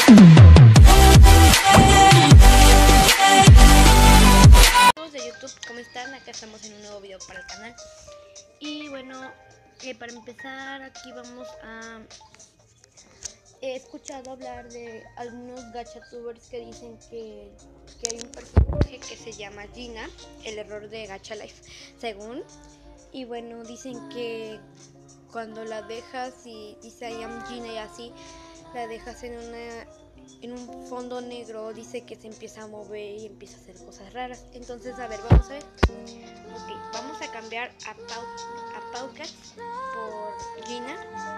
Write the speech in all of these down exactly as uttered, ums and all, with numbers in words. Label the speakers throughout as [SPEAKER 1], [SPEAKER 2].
[SPEAKER 1] De YouTube, ¿cómo están? Acá estamos en un nuevo video para el canal. Y bueno, eh, para empezar aquí vamos a... He escuchado hablar de algunos gachatubers que dicen que, que hay un personaje que se llama Gina, el error de Gacha Life, según. Y bueno, dicen que cuando la dejas y dice I am Gina y así, la dejas en una... en un fondo negro, dice que se empieza a mover y empieza a hacer cosas raras. Entonces, a ver, vamos a ver. Ok, vamos a cambiar a, Pau, a Paucat por Gina.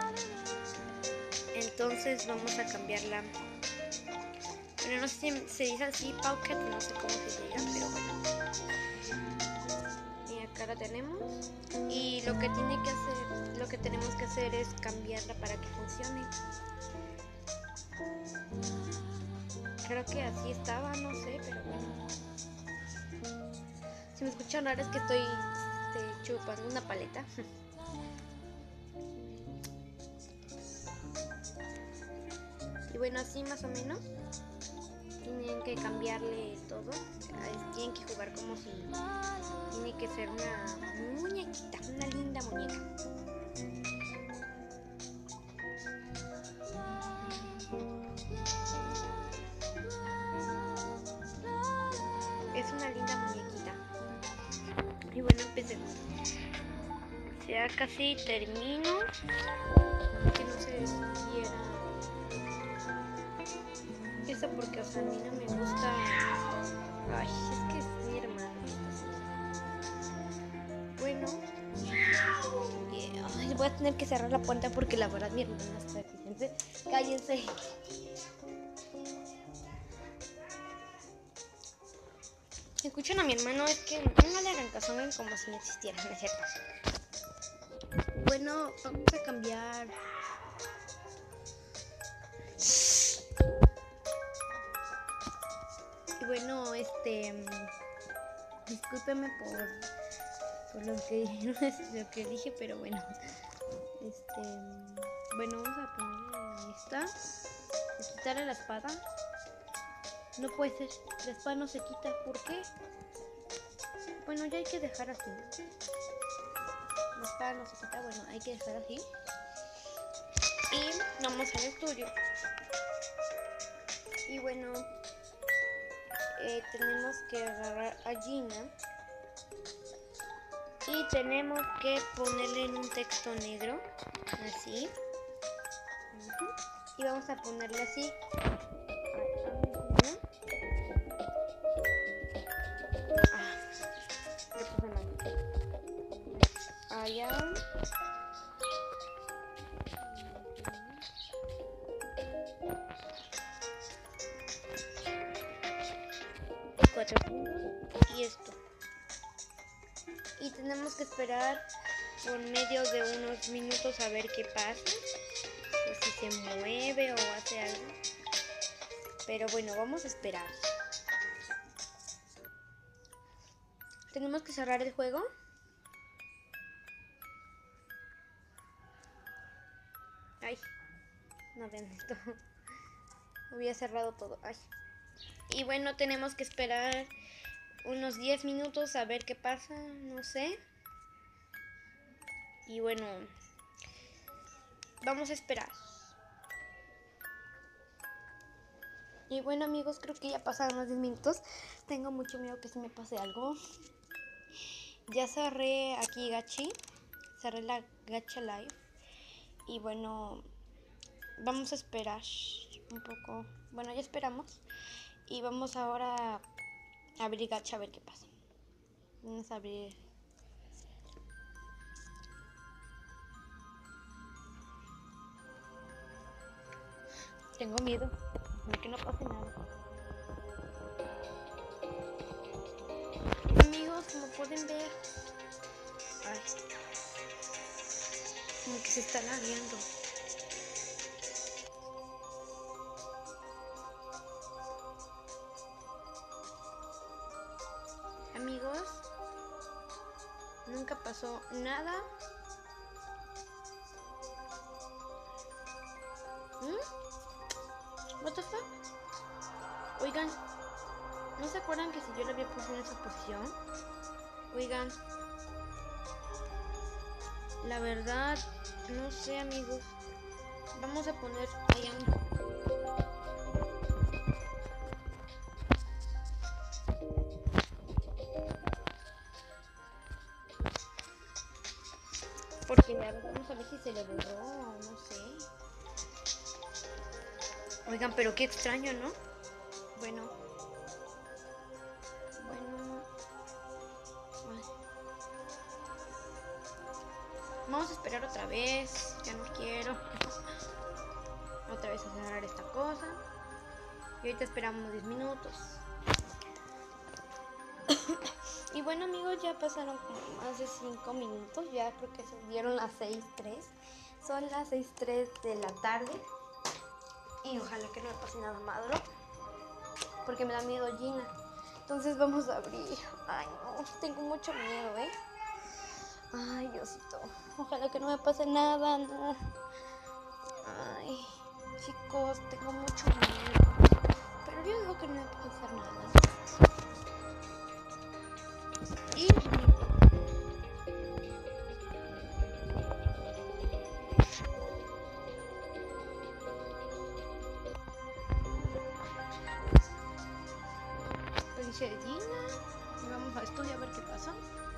[SPEAKER 1] Entonces vamos a cambiarla. Bueno, no sé si se dice así, Paucat, no sé cómo se diga, pero bueno. Y acá la tenemos. Y lo que tiene que hacer, lo que tenemos que hacer es cambiarla para que funcione. Creo que así estaba, no sé, pero bueno. Si me escuchan raro es que estoy este, chupando una paleta. Y bueno, así más o menos. Tienen que cambiarle todo. Tienen que jugar como si tiene que ser una muñequita, una linda muñeca. Es una linda muñequita. Y bueno, empecemos. Ya casi termino. Que no se desviera. Eso porque, o sea, a mí no me gusta. Ay, es que es mi hermano. Bueno. Yeah. Ay, voy a tener que cerrar la puerta porque la verdad mi hermana está aquí. Fíjense. Cállense. Si escuchan a mi hermano es que no le hagan caso, ven como si no existiera, ¿no es cierto? Bueno, vamos a cambiar. Y bueno, este, discúlpeme por, por lo que lo que dije, pero bueno, este, bueno, vamos a ponerle esta, quitarle la espada. No puede ser, la espada no se quita, ¿por qué? Bueno, ya hay que dejar así. La espada no se quita, bueno, hay que dejar así. Y vamos al estudio. Y bueno, eh, tenemos que agarrar a Gina. Y tenemos que ponerle en un texto negro. Así. Uh-huh. Y vamos a ponerle así. Allá. Cuatro puntos y esto. Y tenemos que esperar por medio de unos minutos a ver qué pasa. O si se mueve o hace algo. Pero bueno, vamos a esperar. Tenemos que cerrar el juego. Ay, no vean esto. Había cerrado todo. Ay. Y bueno, tenemos que esperar unos diez minutos a ver qué pasa, no sé. Y bueno, vamos a esperar. Y bueno, amigos, creo que ya pasaron los diez minutos. Tengo mucho miedo que se me pase algo. Ya cerré aquí Gachi. Cerré la Gacha Live. Y bueno, vamos a esperar un poco. Bueno, ya esperamos. Y vamos ahora a abrir Gacha a ver qué pasa. Vamos a abrir. Tengo miedo de que no pase nada. Amigos, como pueden ver, ay, como que se está lagueando. Amigos, nunca pasó nada. ¿Mm? What the the fuck? Oigan, ¿no se acuerdan que si yo lo había puesto en esa posición? Oigan, la verdad, no sé, amigos. Vamos a poner allá un... Porque la verdad no sabía si se le borró o no sé. Oigan, pero qué extraño, ¿no? Bueno. Bueno. Ay. Vamos a esperar otra vez. Ya no quiero. Otra vez a cerrar esta cosa. Y ahorita esperamos diez minutos. Y bueno, amigos, ya pasaron como más de cinco minutos. Ya creo que se dieron las seis tres. Son las seis tres de la tarde. Y ojalá que no me pase nada malo, porque me da miedo Gina. Entonces vamos a abrir. Ay, no, tengo mucho miedo, ¿eh? Ay, Diosito. Ojalá que no me pase nada, no. Ay, chicos, tengo mucho miedo. Pero yo digo que no me puede pasar nada. Y... pues dice Gina. Vamos a estudiar a ver qué pasa.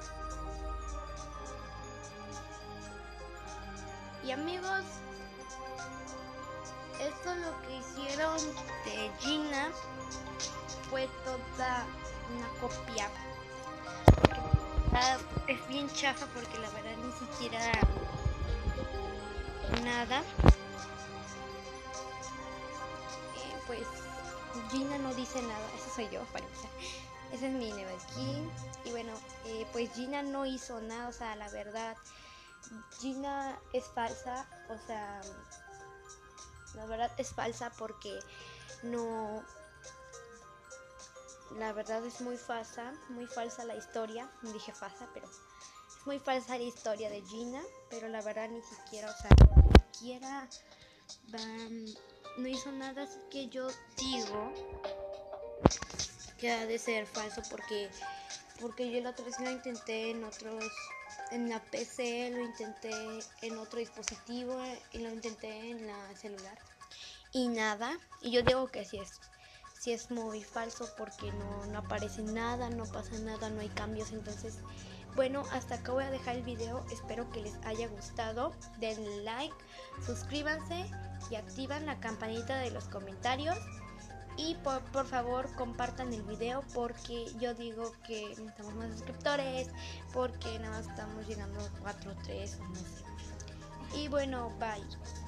[SPEAKER 1] Y amigos, esto lo que hicieron de Gina fue toda una copia. Ah, es bien chafa porque la verdad ni siquiera nada. Eh, pues Gina no dice nada, eso soy yo, para empezar. Ese es mi nueva skin. Y bueno, eh, pues Gina no hizo nada, o sea, la verdad, Gina es falsa, o sea, la verdad es falsa porque no... La verdad es muy falsa, muy falsa la historia, no dije falsa, pero es muy falsa la historia de Gina, pero la verdad ni siquiera, o sea, ni siquiera um, no hizo nada, así que yo digo que ha de ser falso porque, porque yo la otra vez lo intenté en otros, en la P C, lo intenté en otro dispositivo y lo intenté en la celular y nada, y yo digo que sí es. Si es muy falso porque no, no aparece nada, no pasa nada, no hay cambios. Entonces, bueno, hasta acá voy a dejar el video. Espero que les haya gustado. Denle like, suscríbanse y activan la campanita de los comentarios. Y por, por favor compartan el video porque yo digo que necesitamos más suscriptores, porque nada más estamos llegando a cuatro o tres o no sé. Y bueno, bye.